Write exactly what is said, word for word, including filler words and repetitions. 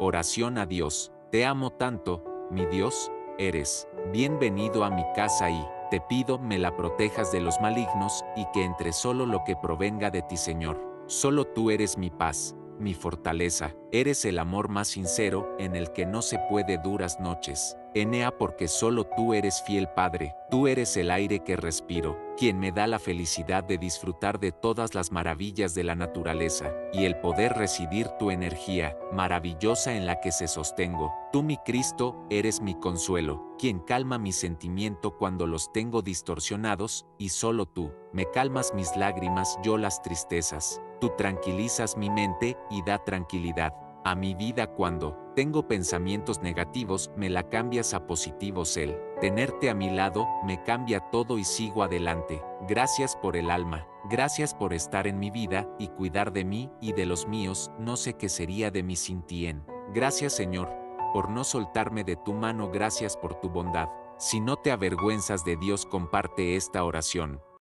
Oración a Dios. Te amo tanto, mi Dios, eres bienvenido a mi casa y te pido me la protejas de los malignos y que entre solo lo que provenga de ti, Señor. Solo tú eres mi paz, mi fortaleza, eres el amor más sincero en el que no se puede duras noches. Enea, porque solo tú eres fiel Padre, tú eres el aire que respiro, quien me da la felicidad de disfrutar de todas las maravillas de la naturaleza, y el poder recibir tu energía, maravillosa en la que se sostengo. Tú, mi Cristo, eres mi consuelo, quien calma mi sentimiento cuando los tengo distorsionados, y solo tú, me calmas mis lágrimas, yo las tristezas. Tú tranquilizas mi mente y da tranquilidad a mi vida cuando tengo pensamientos negativos, me la cambias a positivos. El tenerte a mi lado me cambia todo y sigo adelante. Gracias por el alma, gracias por estar en mi vida y cuidar de mí y de los míos. No sé qué sería de mí sin ti. En gracias, Señor, por no soltarme de tu mano. Gracias por tu bondad. Si no te avergüenzas de Dios, comparte esta oración.